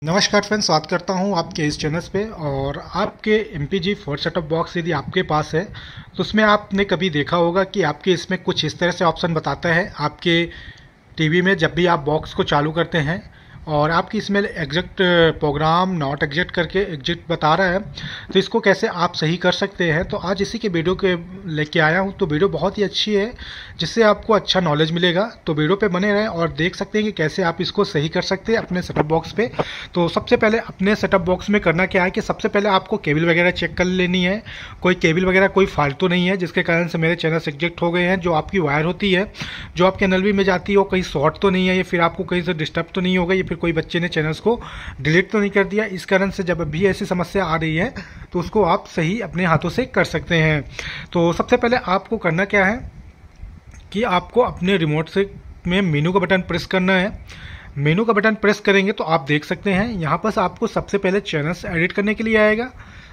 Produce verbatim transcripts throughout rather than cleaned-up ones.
नमस्कार फ्रेंड्स, स्वागत करता हूं आपके इस चैनल पे। और आपके M P G four setup box यदि आपके पास है तो उसमें आपने कभी देखा होगा कि आपके इसमें कुछ इस तरह से ऑप्शन बताता है आपके टीवी में जब भी आप बॉक्स को चालू करते हैं और आपकी इसमें एग्जैक्ट प्रोग्राम नॉट एग्जैक्ट करके एग्जिट बता रहा है। तो इसको कैसे आप सही कर सकते हैं, तो आज इसी के वीडियो के लेके आया हूं। तो वीडियो बहुत ही अच्छी है जिससे आपको अच्छा नॉलेज मिलेगा, तो वीडियो पे बने रहें और देख सकते हैं कि कैसे आप इसको सही कर सकते हैं अपने सेटअप बॉक्स पे। तो सबसे पहले अपने सेटअप बॉक्स में करना क्या है कि सबसे पहले आपको केबल वगैरह चेक कर लेनी है। कोई केबल वगैरह कोई फालतू नहीं है जिसके कारण से मेरे चैनल एग्जेक्ट हो गए हैं। जो आपकी वायर होती है जो आपके एन एल वी में जाती है वो कहीं शॉर्ट तो नहीं है, या फिर आपको कहीं से डिस्टर्ब तो नहीं होगा, या फिर कोई बच्चे ने चैनल्स को डिलीट तो नहीं कर दिया। इस कारण से जब भी ऐसी समस्या आ रही है तो उसको आप सही अपने हाथों से कर सकते हैं। तो सबसे पहले आपको करना क्या है कि आपको अपने रिमोट से में मेनू का बटन प्रेस करना है। मेनू का बटन प्रेस करेंगे तो आप देख सकते हैं यहाँ पर आपको सबसे पहले चैनल्स एडिट करने के लिए आएगा,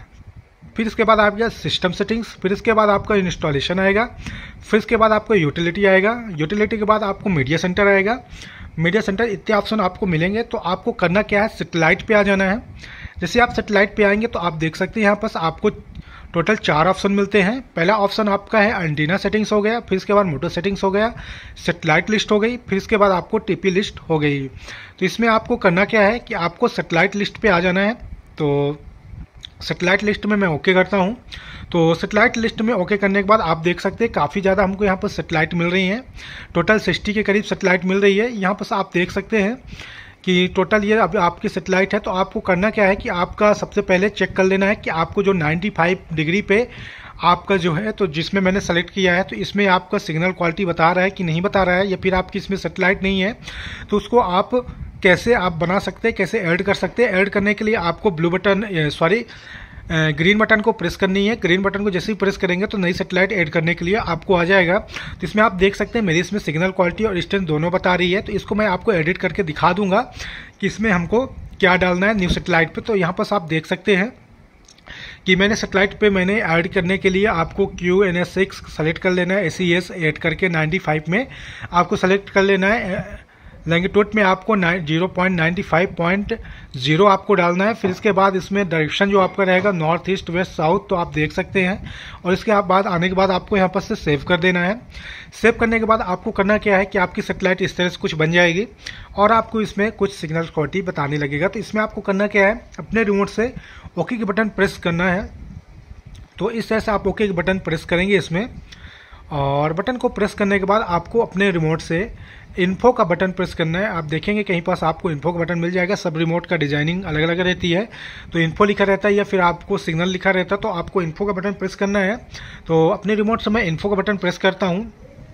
फिर इसके बाद आपका सिस्टम सेटिंग्स, फिर इसके बाद आपका इंस्टॉलेशन आएगा, फिर इसके बाद आपको यूटिलिटी आएगा, यूटिलिटी के बाद आपको मीडिया सेंटर आएगा। मीडिया सेंटर इतने ऑप्शन आपको मिलेंगे। तो आपको करना क्या है, सेटेलाइट पे आ जाना है। जैसे आप सेटेलाइट पे आएंगे तो आप देख सकते हैं यहाँ पर आपको टोटल चार ऑप्शन मिलते हैं। पहला ऑप्शन आपका है एंटीना सेटिंग्स हो गया, फिर इसके बाद मोटर सेटिंग्स हो गया, सेटेलाइट लिस्ट हो गई, फिर इसके बाद आपको टीपी लिस्ट हो गई। तो इसमें आपको करना क्या है कि आपको सेटेलाइट लिस्ट पे आ जाना है। तो सेटेलाइट लिस्ट में मैं ओके करता हूं। तो सेटेलाइट लिस्ट में ओके करने के बाद आप देख सकते हैं काफ़ी ज़्यादा हमको यहाँ पर सेटेलाइट मिल रही हैं। टोटल सिक्सटी के करीब सेटेलाइट मिल रही है। यहाँ पर आप देख सकते हैं कि टोटल ये अब आपकी सेटेलाइट है। तो आपको करना क्या है कि आपका सबसे पहले चेक कर लेना है कि आपको जो पचानवे डिग्री पे आपका जो है, तो जिसमें मैंने सेलेक्ट किया है तो इसमें आपका सिग्नल क्वालिटी बता रहा है कि नहीं बता रहा है, या फिर आपकी इसमें सेटेलाइट नहीं है। तो उसको आप कैसे आप बना सकते हैं, कैसे ऐड कर सकते हैं। ऐड करने के लिए आपको blue button sorry green button को प्रेस करनी है। ग्रीन बटन को जैसे ही प्रेस करेंगे तो नई सेटेलाइट ऐड करने के लिए आपको आ जाएगा। तो इसमें आप देख सकते हैं मेरी इसमें सिग्नल क्वालिटी और डिस्टेंस दोनों बता रही है। तो इसको मैं आपको एडिट करके दिखा दूंगा कि इसमें हमको क्या डालना है न्यू सेटेलाइट पे। तो यहाँ पर आप देख सकते हैं कि मैंने सेटेलाइट पे मैंने ऐड करने के लिए आपको Q N S six select कर लेना है। ए सी एस ऐड करके पचानवे में आपको सेलेक्ट कर लेना है। लैंगिट्यूड में आपको zero point ninety five point zero आपको डालना है। फिर इसके बाद इसमें डायरेक्शन जो आपका रहेगा नॉर्थ ईस्ट वेस्ट साउथ, तो आप देख सकते हैं। और इसके बाद आने के बाद आपको यहाँ पर से सेव कर देना है। सेव करने के बाद आपको करना क्या है कि आपकी सेटेलाइट इस तरह से कुछ बन जाएगी और आपको इसमें कुछ सिग्नल क्वालिटी बताने लगेगा। तो इसमें आपको करना क्या है, अपने रिमोट से ओके के बटन प्रेस करना है। तो इस तरह से आप ओके के बटन प्रेस करेंगे इसमें, और बटन को प्रेस करने के बाद आपको अपने रिमोट से इन्फो का बटन प्रेस करना है। आप देखेंगे कहीं पास आपको इन्फो का बटन मिल जाएगा। सब रिमोट का डिजाइनिंग अलग अलग रहती है, तो इन्फो लिखा रहता है या फिर आपको सिग्नल लिखा रहता है। तो आपको इन्फो का बटन प्रेस करना है। तो अपने रिमोट से मैं इन्फो का बटन प्रेस करता हूं।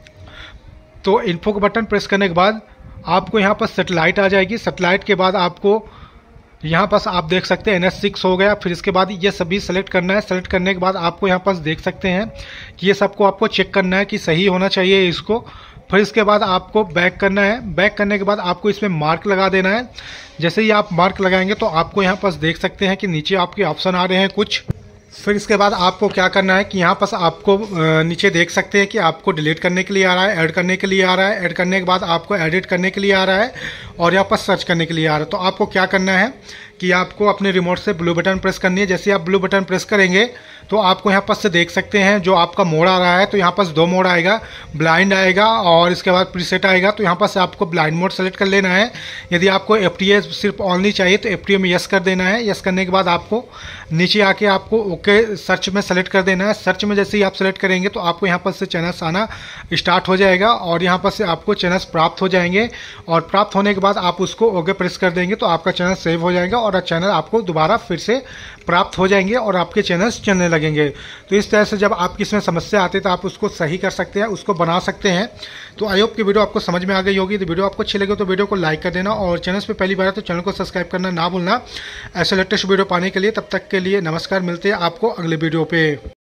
तो इन्फो का बटन प्रेस करने के बाद आपको यहाँ पर सेटेलाइट आ जाएगी। सेटेलाइट के बाद आपको यहाँ पास आप देख सकते हैं एन एस सिक्स हो गया। फिर इसके बाद ये सभी सेलेक्ट करना है। सेलेक्ट करने के बाद आपको यहाँ पास देख सकते हैं कि ये सबको आपको चेक करना है कि सही होना चाहिए इसको। फिर इसके बाद आपको बैक करना है। बैक करने के बाद आपको इसमें मार्क लगा देना है। जैसे ही आप मार्क लगाएंगे तो आपको यहाँ पास देख सकते हैं कि नीचे आपके ऑप्शन आ रहे हैं कुछ। फिर इसके बाद आपको क्या करना है कि यहाँ पास आपको नीचे देख सकते हैं कि आपको डिलीट करने के लिए आ रहा है, ऐड करने के लिए आ रहा है, ऐड करने के बाद आपको एडिट करने के लिए आ रहा है, और यहाँ पर सर्च करने के लिए आ रहा है। तो आपको क्या करना है कि आपको अपने रिमोट से ब्लू बटन प्रेस करनी है। जैसे आप ब्लू बटन प्रेस करेंगे तो आपको यहाँ पर से देख सकते हैं जो आपका मोड आ रहा है। तो यहाँ पर दो मोड आएगा, ब्लाइंड आएगा और इसके बाद प्रीसेट आएगा। तो यहाँ पर से आपको ब्लाइंड मोड सेलेक्ट कर लेना है। यदि आपको एफ टी ए सिर्फ ऑनली चाहिए तो एफ टी ए में यस कर देना है। यस करने के बाद आपको नीचे आके आपको ओके सर्च में सेलेक्ट कर देना है। सर्च में जैसे ही आप सेलेक्ट करेंगे तो आपको यहाँ पर से चैनल्स आना स्टार्ट हो जाएगा और यहाँ पर से आपको चैनल्स प्राप्त हो जाएंगे। और प्राप्त होने के बाद आप उसको ओके प्रेस कर देंगे तो आपका चैनल सेव हो जाएगा और चैनल आपको दोबारा फिर से प्राप्त हो जाएंगे और आपके चैनल्स चलने लगेंगे। तो इस तरह से जब आपकी इसमें समस्या आती है तो आप उसको सही कर सकते हैं, उसको बना सकते हैं। तो आई होप की वीडियो आपको समझ में आ गई होगी। तो वीडियो आपको अच्छी लगे तो वीडियो को लाइक कर देना, और चैनल पे पहली बार है तो चैनल को सब्सक्राइब करना ना भूलना ऐसे लेटेस्ट वीडियो पाने के लिए। तब तक के लिए नमस्कार, मिलते हैं आपको अगले वीडियो पे।